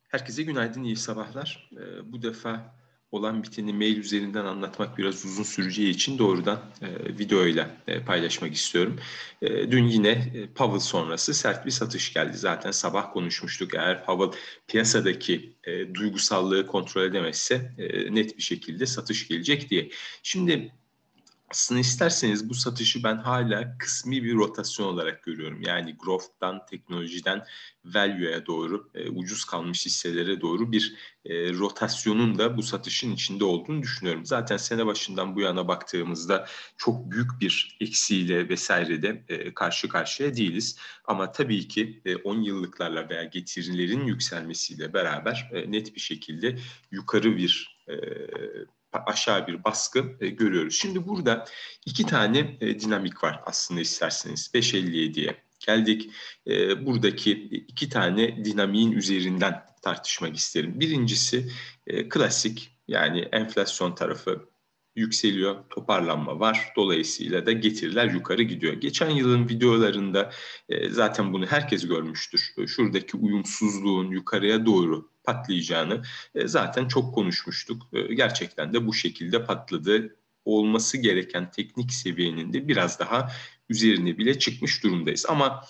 Herkese günaydın, iyi sabahlar. Bu defa olan biteni mail üzerinden anlatmak biraz uzun süreceği için doğrudan videoyla paylaşmak istiyorum. Dün yine Powell sonrası sert bir satış geldi. Zaten sabah konuşmuştuk. Eğer Powell piyasadaki duygusallığı kontrol edemezse net bir şekilde satış gelecek diye. Şimdi aslında isterseniz bu satışı ben hala kısmi bir rotasyon olarak görüyorum. Yani growth'tan, teknolojiden value'ya doğru, ucuz kalmış hisselere doğru bir rotasyonun da bu satışın içinde olduğunu düşünüyorum. Zaten sene başından bu yana baktığımızda çok büyük bir eksiğiyle vesaire de karşı karşıya değiliz. Ama tabii ki 10 yıllıklarla veya getirilerin yükselmesiyle beraber net bir şekilde yukarı bir aşağı bir baskı görüyoruz. Şimdi burada iki tane dinamik var aslında isterseniz. 5.57'ye geldik. Buradaki iki tane dinamiğin üzerinden tartışmak isterim. Birincisi klasik, yani enflasyon tarafı yükseliyor, toparlanma var. Dolayısıyla da getiriler yukarı gidiyor. Geçen yılın videolarında zaten bunu herkes görmüştür. Şuradaki uyumsuzluğun yukarıya doğru patlayacağını zaten çok konuşmuştuk. Gerçekten de bu şekilde patladı. Olması gereken teknik seviyenin de biraz daha üzerine bile çıkmış durumdayız. Ama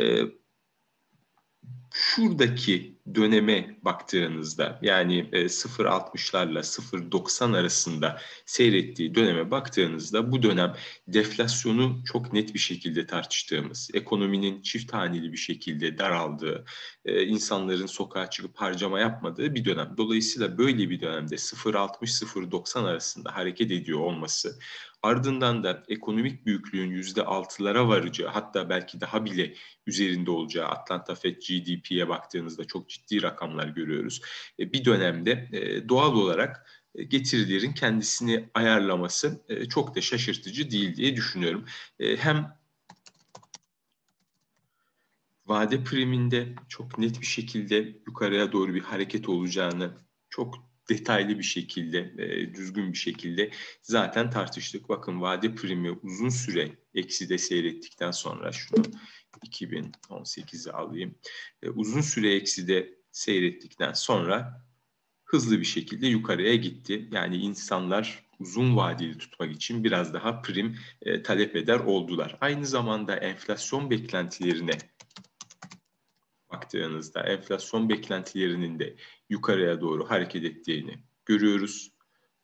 şuradaki döneme baktığınızda, yani 0.60'larla 0.90 arasında seyrettiği döneme baktığınızda, bu dönem deflasyonu çok net bir şekilde tartıştığımız, ekonominin çift haneli bir şekilde daraldığı, insanların sokağa çıkıp harcama yapmadığı bir dönem. Dolayısıyla böyle bir dönemde 0.60-0.90 arasında hareket ediyor olması, ardından da ekonomik büyüklüğün %6'lara varacağı, hatta belki daha bile üzerinde olacağı, Atlanta Fed GDP'ye baktığınızda çok ciddi rakamlar görüyoruz. Bir dönemde doğal olarak getirilerin kendisini ayarlaması çok da şaşırtıcı değil diye düşünüyorum. Hem vade priminde çok net bir şekilde yukarıya doğru bir hareket olacağını çok detaylı bir şekilde, düzgün bir şekilde zaten tartıştık. Bakın, vade primi uzun süre ekside seyrettikten sonra, şunu 2018'e alayım. Uzun süre ekside seyrettikten sonra hızlı bir şekilde yukarıya gitti. Yani insanlar uzun vadeli tutmak için biraz daha prim talep eder oldular. Aynı zamanda enflasyon beklentilerine baktığınızda enflasyon beklentilerinin de yukarıya doğru hareket ettiğini görüyoruz.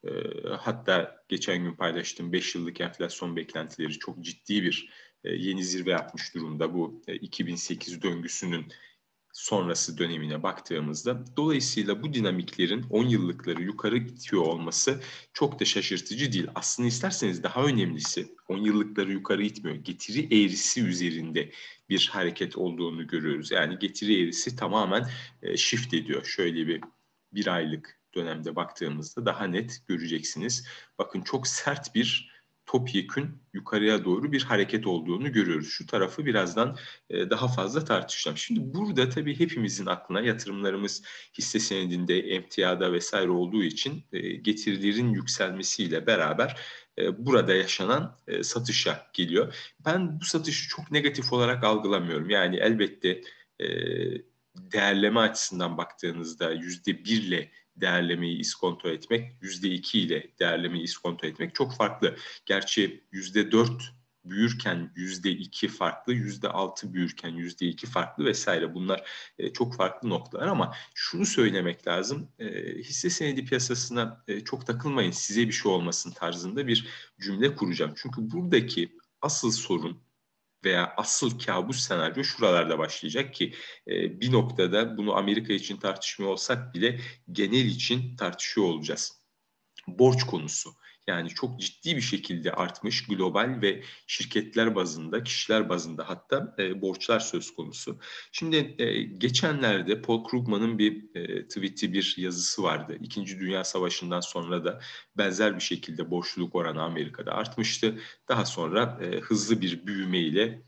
Hatta geçen gün paylaştığım 5 yıllık enflasyon beklentileri çok ciddi bir yeni zirve yapmış durumda, bu 2008 döngüsünün sonrası dönemine baktığımızda. Dolayısıyla bu dinamiklerin 10 yıllıkları yukarı gidiyor olması çok da şaşırtıcı değil. Aslında isterseniz daha önemlisi, 10 yıllıkları yukarı gitmiyor, getiri eğrisi üzerinde bir hareket olduğunu görüyoruz. Yani getiri eğrisi tamamen shift ediyor. Şöyle bir aylık dönemde baktığımızda daha net göreceksiniz. Bakın, çok sert bir topyekün yukarıya doğru bir hareket olduğunu görüyoruz. Şu tarafı birazdan daha fazla tartışacağım. Şimdi burada tabii hepimizin aklına yatırımlarımız hisse senedinde, emtiada vesaire olduğu için getirilerin yükselmesiyle beraber burada yaşanan satışa geliyor. Ben bu satışı çok negatif olarak algılamıyorum. Yani elbette e, değerleme açısından baktığınızda %1 ile değerlemeyi iskonto etmek, %2 ile değerlemeyi iskonto etmek çok farklı. Gerçi %4 büyürken %2 farklı, %6 büyürken %2 farklı vesaire. Bunlar çok farklı noktalar, ama şunu söylemek lazım. Hisse senedi piyasasına çok takılmayın, size bir şey olmasın tarzında bir cümle kuracağım. Çünkü buradaki asıl sorun veya asıl kabus senaryo şuralarda başlayacak ki bir noktada bunu Amerika için tartışmıyor olsak bile genel için tartışıyor olacağız. Borç konusu. Yani çok ciddi bir şekilde artmış global ve şirketler bazında, kişiler bazında hatta borçlar söz konusu. Şimdi geçenlerde Paul Krugman'ın bir tweet'i, bir yazısı vardı. İkinci Dünya Savaşı'ndan sonra da benzer bir şekilde borçluluk oranı Amerika'da artmıştı. Daha sonra hızlı bir büyümeyle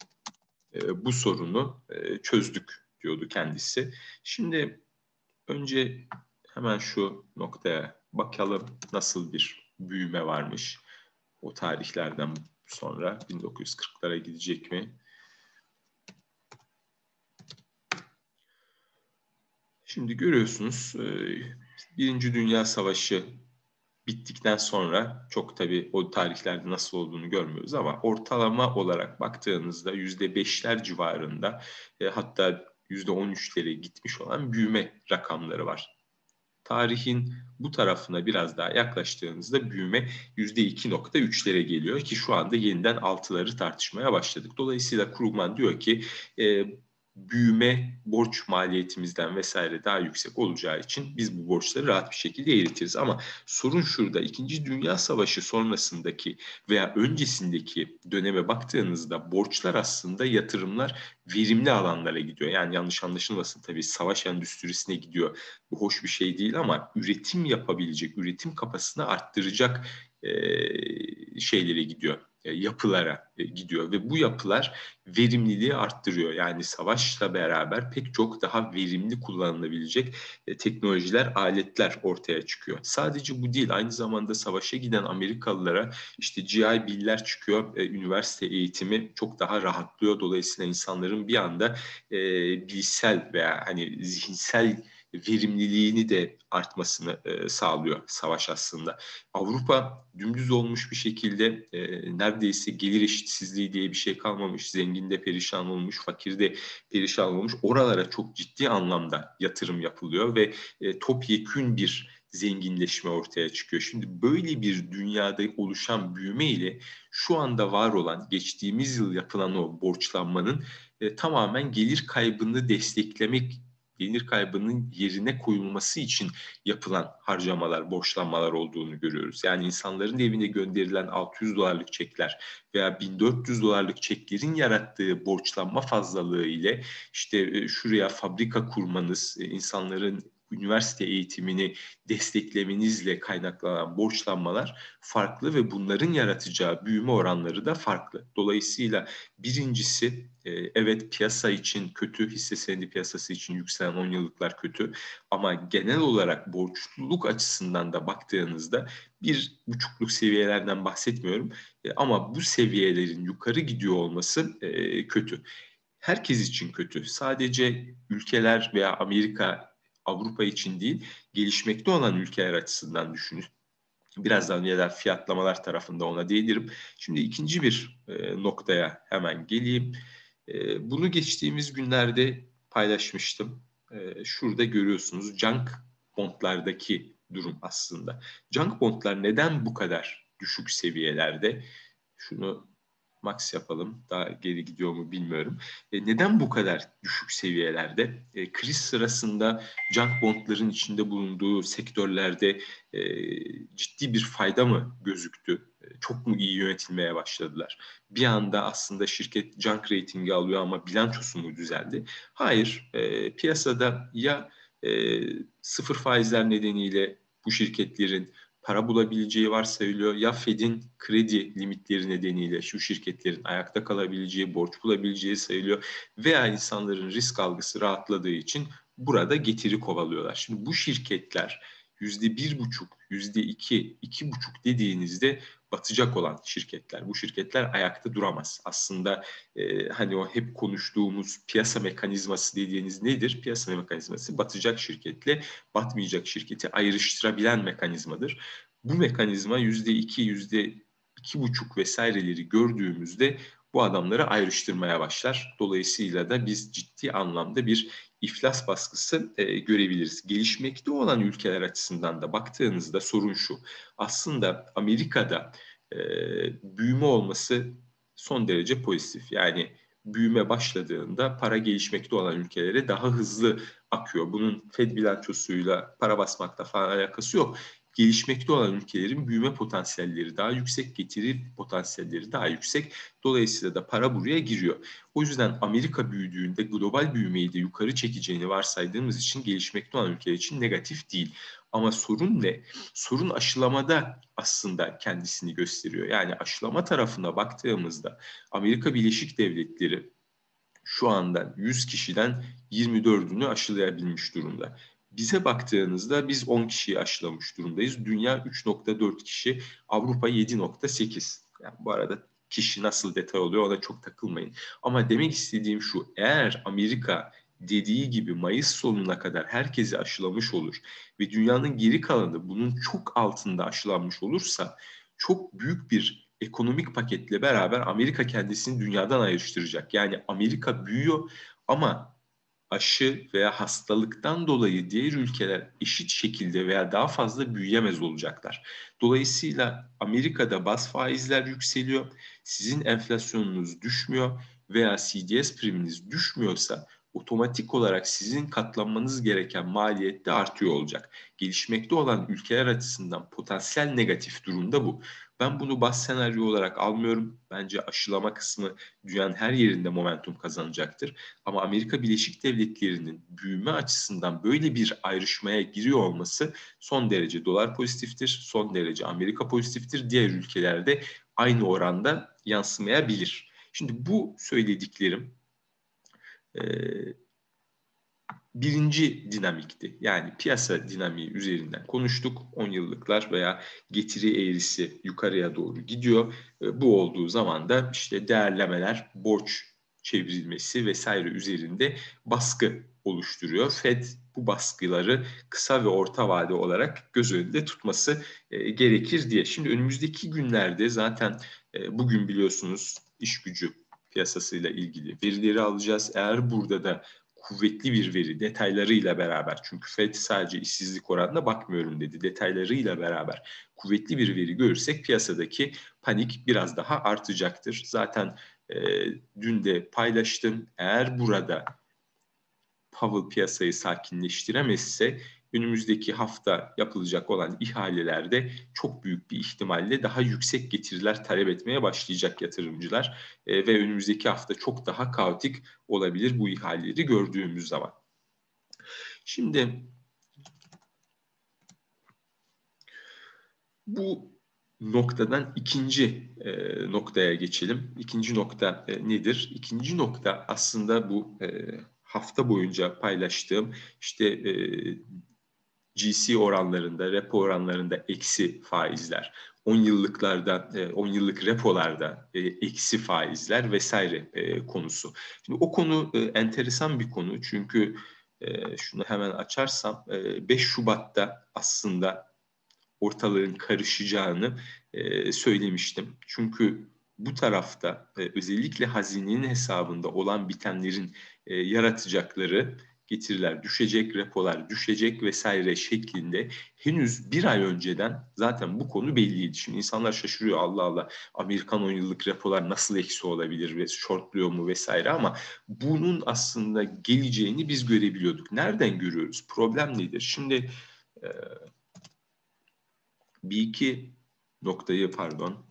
bu sorunu çözdük diyordu kendisi. Şimdi önce hemen şu noktaya bakalım, nasıl bir büyüme varmış o tarihlerden sonra, 1940'lara gidecek mi? Şimdi görüyorsunuz, Birinci Dünya Savaşı bittikten sonra çok tabii o tarihlerde nasıl olduğunu görmüyoruz ama ortalama olarak baktığınızda %5'ler civarında, hatta %13'lere gitmiş olan büyüme rakamları var. Tarihin bu tarafına biraz daha yaklaştığınızda büyüme %2,3'lere geliyor ki şu anda yeniden 6'ları tartışmaya başladık. Dolayısıyla Krugman diyor ki e, büyüme borç maliyetimizden vesaire daha yüksek olacağı için biz bu borçları rahat bir şekilde eritiriz. Ama sorun şurada: İkinci Dünya Savaşı sonrasındaki veya öncesindeki döneme baktığınızda borçlar aslında yatırımlar verimli alanlara gidiyor. Yani yanlış anlaşılmasın, tabii savaş endüstrisine gidiyor. Bu hoş bir şey değil ama üretim yapabilecek, üretim kapasitesini arttıracak şeylere gidiyor, yapılara gidiyor ve bu yapılar verimliliği arttırıyor. Yani savaşla beraber pek çok daha verimli kullanılabilecek teknolojiler, aletler ortaya çıkıyor. Sadece bu değil, aynı zamanda savaşa giden Amerikalılara işte GI Bill'ler çıkıyor, üniversite eğitimi çok daha rahatlıyor. Dolayısıyla insanların bir anda bilişsel veya hani zihinsel verimliliğini de artmasını sağlıyor savaş aslında. Avrupa dümdüz olmuş bir şekilde, neredeyse gelir eşitsizliği diye bir şey kalmamış. Zengin de perişan olmuş, fakir de perişan olmuş. Oralara çok ciddi anlamda yatırım yapılıyor ve topyekün bir zenginleşme ortaya çıkıyor. Şimdi böyle bir dünyada oluşan büyüme ile şu anda var olan, geçtiğimiz yıl yapılan o borçlanmanın tamamen gelir kaybının yerine koyulması için yapılan harcamalar, borçlanmalar olduğunu görüyoruz. Yani insanların evine gönderilen $600 çekler veya $1.400 çeklerin yarattığı borçlanma fazlalığı ile işte şuraya fabrika kurmanız, insanların üniversite eğitimini desteklemenizle kaynaklanan borçlanmalar farklı ve bunların yaratacağı büyüme oranları da farklı. Dolayısıyla birincisi, evet piyasa için kötü, hisse senedi piyasası için yükselen 10 yıllıklar kötü ama genel olarak borçluluk açısından da baktığınızda 1,5'luk seviyelerden bahsetmiyorum, ama bu seviyelerin yukarı gidiyor olması kötü. Herkes için kötü. Sadece ülkeler veya Amerika, Avrupa için değil, gelişmekte olan ülkeler açısından düşünün. Birazdan ya da fiyatlamalar tarafında ona değinirim. Şimdi ikinci bir noktaya hemen geleyim. Bunu geçtiğimiz günlerde paylaşmıştım. Şurada görüyorsunuz junk bondlardaki durum aslında. Junk bondlar neden bu kadar düşük seviyelerde? Şunu max yapalım. Daha geri gidiyor mu bilmiyorum. Neden bu kadar düşük seviyelerde? Kriz sırasında junk bondların içinde bulunduğu sektörlerde e, ciddi bir fayda mı gözüktü? Çok mu iyi yönetilmeye başladılar? Bir anda aslında şirket junk ratingi alıyor ama bilançosu mu düzeldi? Hayır. Piyasada ya e, sıfır faizler nedeniyle bu şirketlerin para bulabileceği varsayılıyor, ya Fed'in kredi limitleri nedeniyle şu şirketlerin ayakta kalabileceği, borç bulabileceği sayılıyor veya insanların risk algısı rahatladığı için burada getiri kovalıyorlar. Şimdi bu şirketler %1,5, %2, 2,5 dediğinizde batacak olan şirketler. Bu şirketler ayakta duramaz. Aslında hani o hep konuştuğumuz piyasa mekanizması dediğiniz nedir? Piyasa mekanizması batacak şirketle batmayacak şirketi ayrıştırabilen mekanizmadır. Bu mekanizma %2, %2,5 vesaireleri gördüğümüzde bu adamları ayrıştırmaya başlar. Dolayısıyla da biz ciddi anlamda bir iflas baskısı görebiliriz. Gelişmekte olan ülkeler açısından da baktığınızda sorun şu: aslında Amerika'da e, büyüme olması son derece pozitif. Yani büyüme başladığında para gelişmekte olan ülkelere daha hızlı akıyor. Bunun Fed bilançosuyla para basmakla falan alakası yok. Gelişmekte olan ülkelerin büyüme potansiyelleri daha yüksek, getiri potansiyelleri daha yüksek. Dolayısıyla da para buraya giriyor. O yüzden Amerika büyüdüğünde global büyümeyi de yukarı çekeceğini varsaydığımız için gelişmekte olan ülkeler için negatif değil. Ama sorun ne? Sorun aşılamada aslında kendisini gösteriyor. Yani aşılama tarafına baktığımızda Amerika Birleşik Devletleri şu anda 100 kişiden 24'ünü aşılayabilmiş durumda. Bize baktığınızda biz 10 kişiyi aşılamış durumdayız. Dünya 3,4 kişi, Avrupa 7,8. Yani bu arada kişi nasıl detay oluyor ona çok takılmayın. Ama demek istediğim şu: eğer Amerika dediği gibi Mayıs sonuna kadar herkesi aşılamış olur ve dünyanın geri kalanı bunun çok altında aşılanmış olursa çok büyük bir ekonomik paketle beraber Amerika kendisini dünyadan ayrıştıracak. Yani Amerika büyüyor ama aşı veya hastalıktan dolayı diğer ülkeler eşit şekilde veya daha fazla büyüyemez olacaklar. Dolayısıyla Amerika'da baz faizler yükseliyor, sizin enflasyonunuz düşmüyor veya CDS priminiz düşmüyorsa otomatik olarak sizin katlanmanız gereken maliyet de artıyor olacak. Gelişmekte olan ülkeler açısından potansiyel negatif durumda bu. Ben bunu baz senaryo olarak almıyorum. Bence aşılama kısmı dünyanın her yerinde momentum kazanacaktır. Ama Amerika Birleşik Devletleri'nin büyüme açısından böyle bir ayrışmaya giriyor olması son derece dolar pozitiftir, son derece Amerika pozitiftir. Diğer ülkelerde aynı oranda yansımayabilir. Şimdi bu söylediklerim e, birinci dinamikti. Yani piyasa dinamiği üzerinden konuştuk. 10 yıllıklar veya getiri eğrisi yukarıya doğru gidiyor. Bu olduğu zaman da işte değerlemeler, borç çevrilmesi vesaire üzerinde baskı oluşturuyor. Fed bu baskıları kısa ve orta vade olarak göz önünde tutması gerekir diye. Şimdi önümüzdeki günlerde zaten bugün biliyorsunuz iş gücü piyasasıyla ilgili verileri alacağız. Eğer burada da kuvvetli bir veri detaylarıyla beraber, çünkü FED sadece işsizlik oranına bakmıyorum dedi, detaylarıyla beraber kuvvetli bir veri görürsek piyasadaki panik biraz daha artacaktır. Zaten e, dün de paylaştım, eğer burada Powell piyasayı sakinleştiremezse önümüzdeki hafta yapılacak olan ihalelerde çok büyük bir ihtimalle daha yüksek getiriler talep etmeye başlayacak yatırımcılar ve önümüzdeki hafta çok daha kaotik olabilir bu ihaleleri gördüğümüz zaman. Şimdi bu noktadan ikinci noktaya geçelim. İkinci nokta nedir? İkinci nokta aslında bu hafta boyunca paylaştığım işte GC oranlarında, repo oranlarında eksi faizler, 10 yıllıklarda, 10 yıllık repolarda eksi faizler vesaire konusu. Şimdi o konu enteresan bir konu çünkü şunu hemen açarsam 5 Şubat'ta aslında ortalığın karışacağını söylemiştim. Çünkü bu tarafta özellikle hazinenin hesabında olan bitenlerin yaratacakları getiriler düşecek, repolar düşecek vesaire şeklinde henüz bir ay önceden zaten bu konu belliydi. Şimdi insanlar şaşırıyor, Allah Allah, Amerikan 10 yıllık repolar nasıl eksi olabilir ve shortluyor mu vesaire, ama bunun aslında geleceğini biz görebiliyorduk. Nereden görüyoruz? Problem nedir? Şimdi e, bir iki noktayı pardon.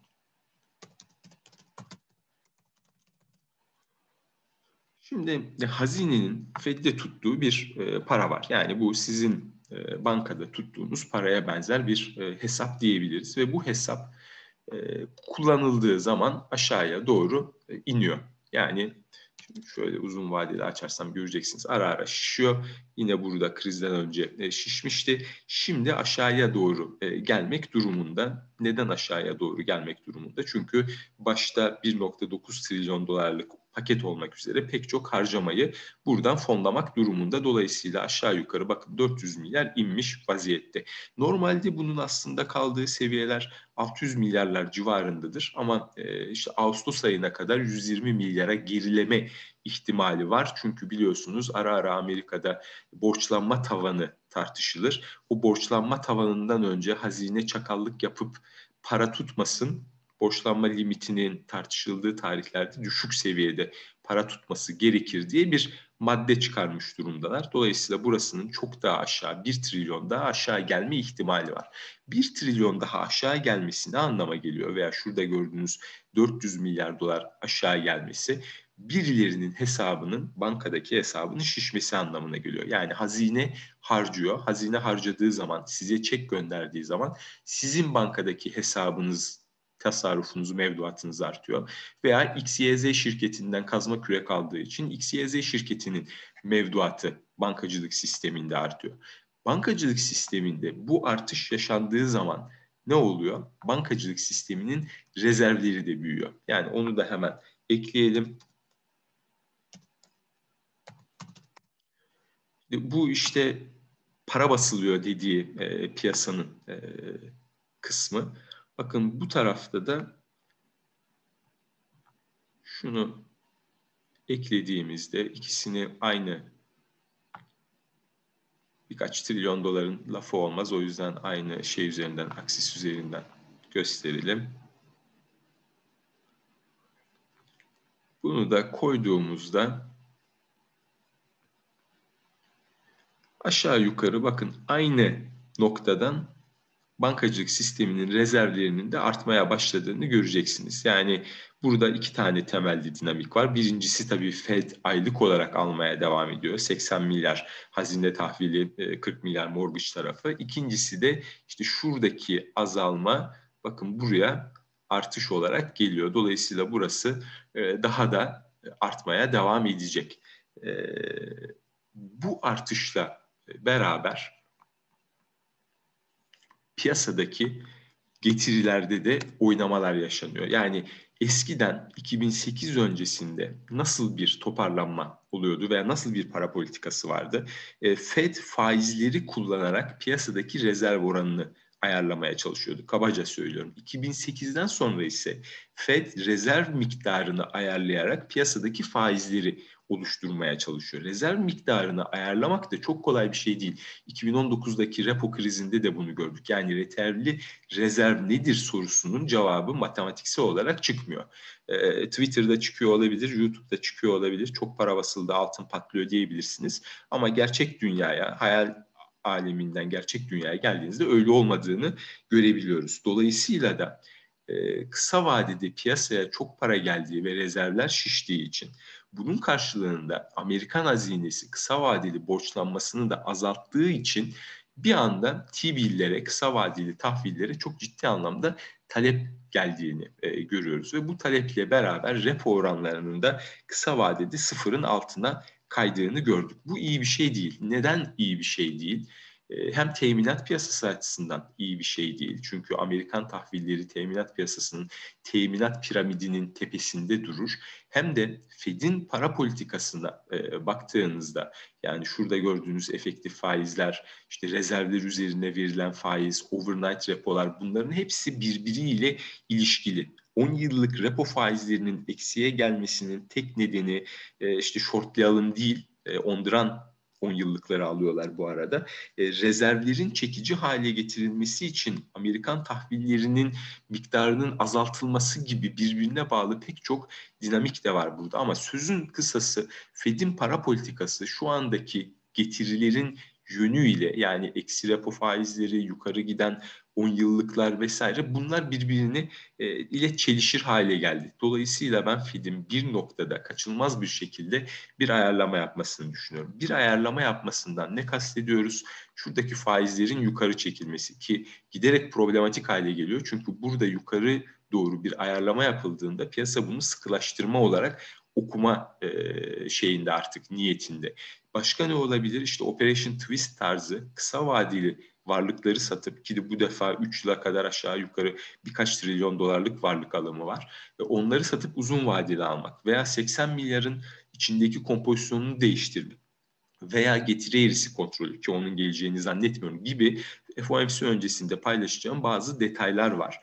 Şimdi hazinenin Fed'de tuttuğu bir para var. Yani bu sizin bankada tuttuğunuz paraya benzer bir hesap diyebiliriz. Ve bu hesap kullanıldığı zaman aşağıya doğru iniyor. Yani şimdi şöyle uzun vadeli açarsam göreceksiniz. Ara ara şişiyor. Yine burada krizden önce şişmişti. Şimdi aşağıya doğru gelmek durumunda. Neden aşağıya doğru gelmek durumunda? Çünkü başta 1,9 trilyon dolarlık paket olmak üzere pek çok harcamayı buradan fonlamak durumunda. Dolayısıyla aşağı yukarı bakın 400 milyar inmiş vaziyette. Normalde bunun aslında kaldığı seviyeler 600 milyarlar civarındadır ama işte Ağustos ayına kadar 120 milyara gerileme ihtimali var. Çünkü biliyorsunuz ara ara Amerika'da borçlanma tavanı tartışılır. O borçlanma tavanından önce hazine çakallık yapıp para tutmasın, borçlanma limitinin tartışıldığı tarihlerde düşük seviyede para tutması gerekir diye bir madde çıkarmış durumdalar. Dolayısıyla burasının çok daha aşağı, 1 trilyon daha aşağı gelme ihtimali var. 1 trilyon daha aşağı gelmesi ne anlama geliyor? Veya şurada gördüğünüz 400 milyar dolar aşağı gelmesi birilerinin hesabının, bankadaki hesabının şişmesi anlamına geliyor. Yani hazine harcıyor. Hazine harcadığı zaman, size çek gönderdiği zaman sizin bankadaki hesabınız, tasarrufunuz, mevduatınız artıyor. Veya XYZ şirketinden kazma kürek aldığı için XYZ şirketinin mevduatı bankacılık sisteminde artıyor. Bankacılık sisteminde bu artış yaşandığı zaman ne oluyor? Bankacılık sisteminin rezervleri de büyüyor. Yani onu da hemen ekleyelim. Bu işte para basılıyor dediği piyasanın kısmı. Bakın bu tarafta da şunu eklediğimizde ikisini aynı, birkaç trilyon doların lafı olmaz. O yüzden aynı şey üzerinden, aksis üzerinden gösterelim. Bunu da koyduğumuzda aşağı yukarı bakın aynı noktadan bankacılık sisteminin rezervlerinin de artmaya başladığını göreceksiniz. Yani burada iki tane temelde dinamik var. Birincisi tabii Fed aylık olarak almaya devam ediyor. 80 milyar hazine tahvili, 40 milyar mortgage tarafı. İkincisi de işte şuradaki azalma bakın buraya artış olarak geliyor. Dolayısıyla burası daha da artmaya devam edecek. Bu artışla beraber piyasadaki getirilerde de oynamalar yaşanıyor. Yani eskiden 2008 öncesinde nasıl bir toparlanma oluyordu veya nasıl bir para politikası vardı? Fed faizleri kullanarak piyasadaki rezerv oranını ayarlamaya çalışıyordu. Kabaca söylüyorum. 2008'den sonra ise Fed rezerv miktarını ayarlayarak piyasadaki faizleri oluşturmaya çalışıyor. Rezerv miktarını ayarlamak da çok kolay bir şey değil. 2019'daki repo krizinde de bunu gördük. Yani yeterli rezerv nedir sorusunun cevabı matematiksel olarak çıkmıyor. Twitter'da çıkıyor olabilir, YouTube'da çıkıyor olabilir. Çok para basıldı, altın patlıyor diyebilirsiniz. Ama gerçek dünyaya, hayal aleminden gerçek dünyaya geldiğinizde öyle olmadığını görebiliyoruz. Dolayısıyla da kısa vadede piyasaya çok para geldiği ve rezervler şiştiği için bunun karşılığında Amerikan hazinesi kısa vadeli borçlanmasını da azalttığı için bir anda T-billere, kısa vadeli tahvillere çok ciddi anlamda talep geldiğini görüyoruz. Ve bu taleple beraber repo oranlarının da kısa vadede sıfırın altına kaydığını gördük. Bu iyi bir şey değil. Neden iyi bir şey değil? Hem teminat piyasası açısından iyi bir şey değil. Çünkü Amerikan tahvilleri teminat piyasasının teminat piramidinin tepesinde durur. Hem de Fed'in para politikasına baktığınızda yani şurada gördüğünüz efektif faizler, işte rezervler üzerine verilen faiz, overnight repolar bunların hepsi birbiriyle ilişkili. 10 yıllık repo faizlerinin eksiye gelmesinin tek nedeni işte shortlayalım değil, onduran 10 yıllıkları alıyorlar bu arada. Rezervlerin çekici hale getirilmesi için Amerikan tahvillerinin miktarının azaltılması gibi birbirine bağlı pek çok dinamik de var burada. Ama sözün kısası Fed'in para politikası şu andaki getirilerin yönüyle yani eksi repo faizleri, yukarı giden 10 yıllıklar vesaire bunlar birbirini ile çelişir hale geldi. Dolayısıyla ben Fed'in bir noktada kaçınılmaz bir şekilde bir ayarlama yapmasını düşünüyorum. Bir ayarlama yapmasından ne kastediyoruz? Şuradaki faizlerin yukarı çekilmesi ki giderek problematik hale geliyor. Çünkü burada yukarı doğru bir ayarlama yapıldığında piyasa bunu sıkılaştırma olarak okuma şeyinde artık niyetinde. Başka ne olabilir? İşte Operation Twist tarzı kısa vadeli varlıkları satıp ki de bu defa 3 yıla kadar aşağı yukarı birkaç trilyon dolarlık varlık alımı var. Ve onları satıp uzun vadeli almak veya 80 milyarın içindeki kompozisyonunu değiştirmek veya getiri eğrisi kontrolü ki onun geleceğini zannetmiyorum gibi FOMC öncesinde paylaşacağım bazı detaylar var.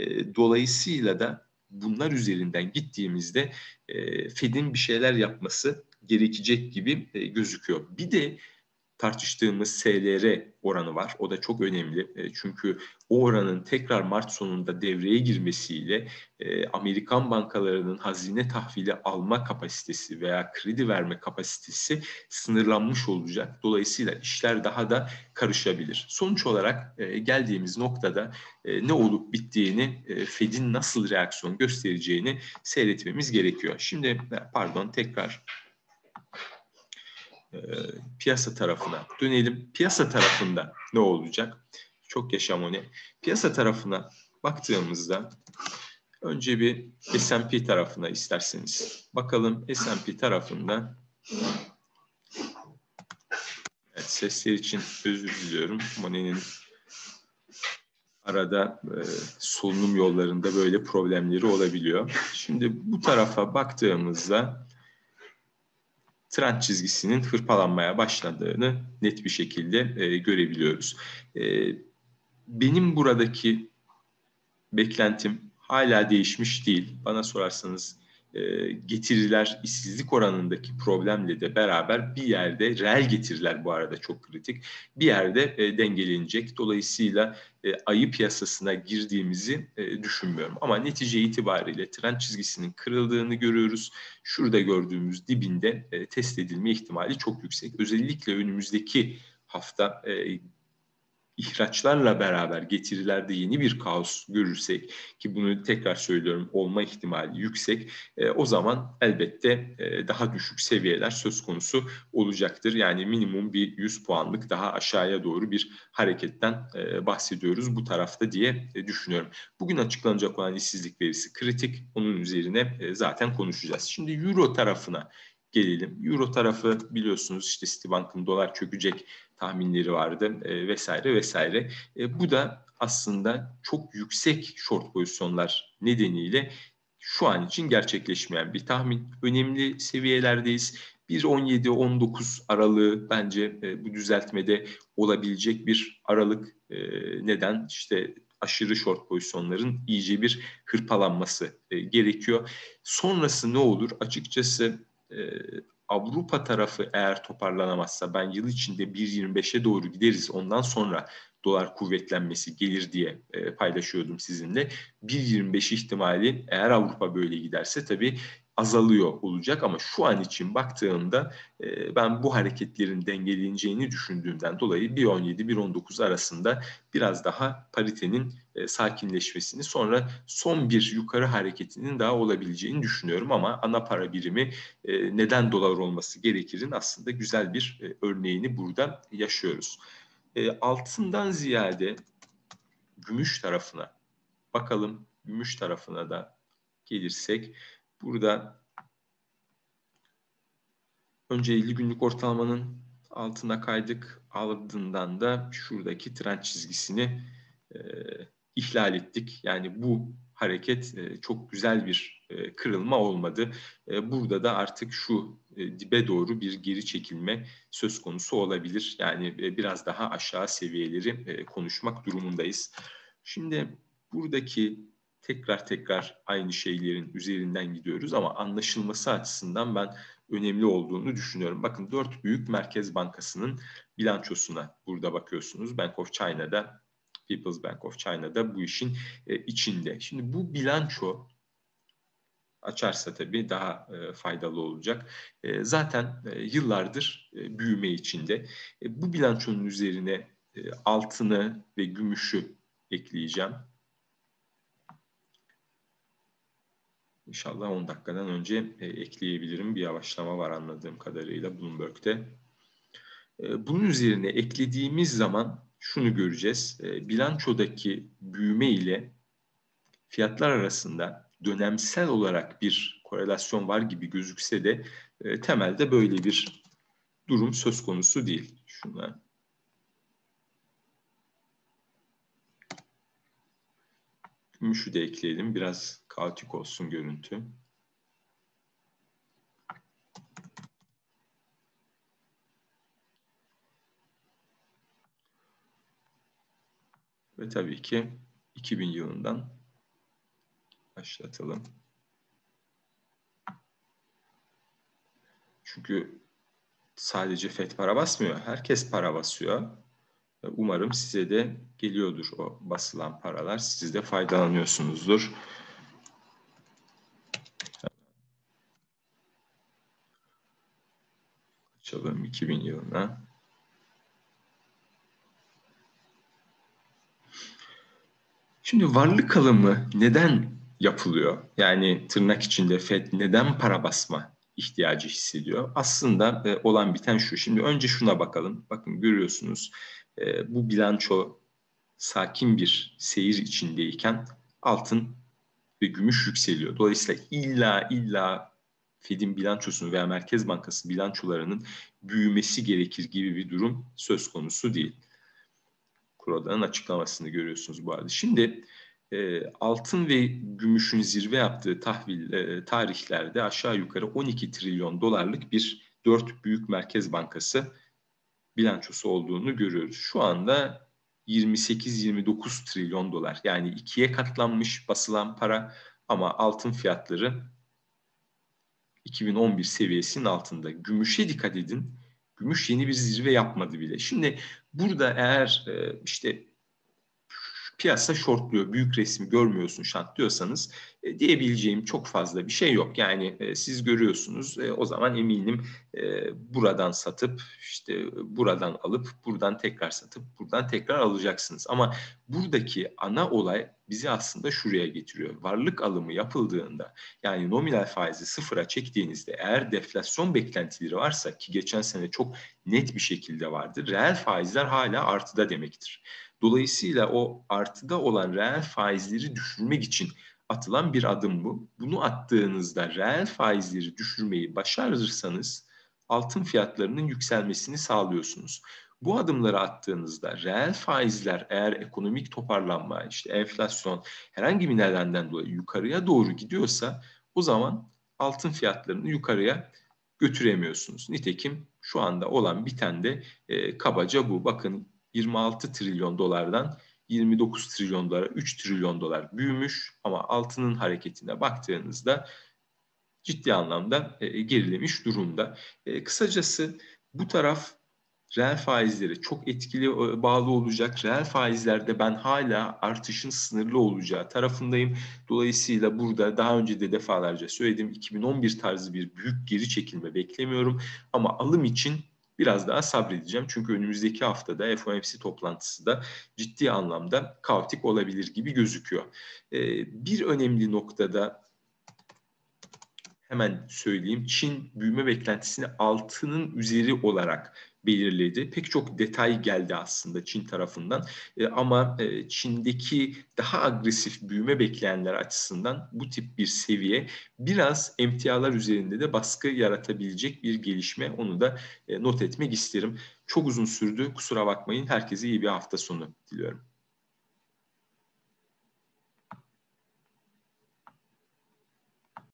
Dolayısıyla da bunlar üzerinden gittiğimizde Fed'in bir şeyler yapması gerekecek gibi gözüküyor. Bir de tartıştığımız SLR oranı var. O da çok önemli. Çünkü o oranın tekrar Mart sonunda devreye girmesiyle Amerikan bankalarının hazine tahvili alma kapasitesi veya kredi verme kapasitesi sınırlanmış olacak. Dolayısıyla işler daha da karışabilir. Sonuç olarak geldiğimiz noktada ne olup bittiğini, Fed'in nasıl reaksiyon göstereceğini seyretmemiz gerekiyor. Şimdi pardon tekrar piyasa tarafına dönelim. Piyasa tarafında ne olacak? Çok yaşa Moni. Piyasa tarafına baktığımızda önce bir S&P tarafına isterseniz. Bakalım S&P tarafında evet, sesler için özür diliyorum. Moni'nin arada solunum yollarında böyle problemleri olabiliyor. Şimdi bu tarafa baktığımızda trend çizgisinin hırpalanmaya başladığını net bir şekilde görebiliyoruz. Benim buradaki beklentim hala değişmiş değil. Bana sorarsanız getiriler işsizlik oranındaki problemle de beraber bir yerde, reel getiriler bu arada çok kritik, bir yerde dengelenecek. Dolayısıyla ayı piyasasına girdiğimizi düşünmüyorum. Ama netice itibariyle trend çizgisinin kırıldığını görüyoruz. Şurada gördüğümüz dibinde test edilme ihtimali çok yüksek. Özellikle önümüzdeki hafta ihraçlarla beraber getirilerde yeni bir kaos görürsek, ki bunu tekrar söylüyorum olma ihtimali yüksek, o zaman elbette daha düşük seviyeler söz konusu olacaktır. Yani minimum bir 100 puanlık daha aşağıya doğru bir hareketten bahsediyoruz bu tarafta diye düşünüyorum. Bugün açıklanacak olan işsizlik verisi kritik. Onun üzerine zaten konuşacağız. Şimdi Euro tarafına gelelim. Euro tarafı biliyorsunuz işte Citibank'ın dolar çökecek tahminleri vardı vesaire vesaire. Bu da aslında çok yüksek short pozisyonlar nedeniyle şu an için gerçekleşmeyen bir tahmin. Önemli seviyelerdeyiz. 1.17-19 aralığı bence bu düzeltmede olabilecek bir aralık. Neden? İşte aşırı short pozisyonların iyice bir hırpalanması gerekiyor. Sonrası ne olur? Açıkçası Avrupa tarafı eğer toparlanamazsa ben yıl içinde 1.25'e doğru gideriz. Ondan sonra dolar kuvvetlenmesi gelir diye paylaşıyordum sizinle. 1.25 ihtimali eğer Avrupa böyle giderse tabii azalıyor olacak ama şu an için baktığımda ben bu hareketlerin dengeleneceğini düşündüğümden dolayı 1.17-1.19 arasında biraz daha paritenin sakinleşmesini, sonra son bir yukarı hareketinin daha olabileceğini düşünüyorum ama ana para birimi neden dolar olması gerekirin aslında güzel bir örneğini burada yaşıyoruz. Altından ziyade gümüş tarafına bakalım. Gümüş tarafına da gelirsek burada önce 50 günlük ortalamanın altına kaydık. Ardından da şuradaki trend çizgisini ihlal ettik. Yani bu hareket çok güzel bir kırılma olmadı. Burada da artık şu dibe doğru bir geri çekilme söz konusu olabilir. Yani biraz daha aşağı seviyeleri konuşmak durumundayız. Şimdi buradaki tekrar aynı şeylerin üzerinden gidiyoruz ama anlaşılması açısından ben önemli olduğunu düşünüyorum. Bakın 4 büyük merkez bankasının bilançosuna burada bakıyorsunuz. Bank of China'da, People's Bank of China'da bu işin içinde. Şimdi bu bilanço açarsa tabii daha faydalı olacak. Zaten yıllardır büyüme içinde. Bu bilançonun üzerine altını ve gümüşü ekleyeceğim. İnşallah 10 dakikadan önce ekleyebilirim. Bir yavaşlama var anladığım kadarıyla Bloomberg'te. Bunun üzerine eklediğimiz zaman şunu göreceğiz. Bilançodaki büyüme ile fiyatlar arasında dönemsel olarak bir korelasyon var gibi gözükse de temelde böyle bir durum söz konusu değil. Şuna gümüşü de ekleyelim. Biraz kaotik olsun görüntü. Ve tabii ki 2000 yılından başlatalım. Çünkü sadece FED para basmıyor. Herkes para basıyor. Umarım size de geliyordur o basılan paralar. Siz de faydalanıyorsunuzdur. Açalım 2000 yılına. Şimdi varlık alımı neden yapılıyor? Yani tırnak içinde FED neden para basma ihtiyacı hissediyor? Aslında olan biten şu. Şimdi önce şuna bakalım. Bakın görüyorsunuz bu bilanço sakin bir seyir içindeyken altın ve gümüş yükseliyor. Dolayısıyla illa Fed'in bilançosunu veya Merkez Bankası bilançolarının büyümesi gerekir gibi bir durum söz konusu değil. Kuroda'nın açıklamasını görüyorsunuz bu arada. Şimdi altın ve gümüşün zirve yaptığı tarihlerde aşağı yukarı 12 trilyon dolarlık bir 4 büyük merkez bankası bilançosu olduğunu görüyoruz. Şu anda 28-29 trilyon dolar, yani ikiye katlanmış basılan para, ama altın fiyatları 2011 seviyesinin altında. Gümüşe dikkat edin. Gümüş yeni bir zirve yapmadı bile. Şimdi burada eğer işte piyasa shortluyor, büyük resmi görmüyorsun şant diyorsanız diyebileceğim çok fazla bir şey yok. Yani siz görüyorsunuz, o zaman eminim buradan satıp işte buradan alıp buradan tekrar satıp buradan tekrar alacaksınız. Ama buradaki ana olay bizi aslında şuraya getiriyor. Varlık alımı yapıldığında, yani nominal faizi sıfıra çektiğinizde, eğer deflasyon beklentileri varsa, ki geçen sene çok net bir şekilde vardır, reel faizler hala artıda demektir. Dolayısıyla o artıda olan reel faizleri düşürmek için atılan bir adım bu. Bunu attığınızda reel faizleri düşürmeyi başarırsanız altın fiyatlarının yükselmesini sağlıyorsunuz. Bu adımları attığınızda reel faizler, eğer ekonomik toparlanma, işte enflasyon herhangi bir nedenden dolayı yukarıya doğru gidiyorsa, o zaman altın fiyatlarını yukarıya götüremiyorsunuz. Nitekim şu anda olan biten de kabaca bu. Bakın, 26 trilyon dolardan 29 trilyon dolara, 3 trilyon dolar büyümüş, ama altının hareketine baktığınızda ciddi anlamda gerilemiş durumda. Kısacası bu taraf reel faizlere çok etkili bağlı olacak. Reel faizlerde ben hala artışın sınırlı olacağı tarafındayım. Dolayısıyla burada daha önce de defalarca söyledim, 2011 tarzı bir büyük geri çekilme beklemiyorum. Ama alım için biraz daha sabredeceğim. Çünkü önümüzdeki haftada FOMC toplantısı da ciddi anlamda kaotik olabilir gibi gözüküyor. Bir önemli noktada hemen söyleyeyim. Çin büyüme beklentisini altının üzeri olarak belirledi. Pek çok detay geldi aslında Çin tarafından. Ama Çin'deki daha agresif büyüme bekleyenler açısından bu tip bir seviye biraz emtialar üzerinde de baskı yaratabilecek bir gelişme. Onu da not etmek isterim. Çok uzun sürdü. Kusura bakmayın. Herkese iyi bir hafta sonu diliyorum.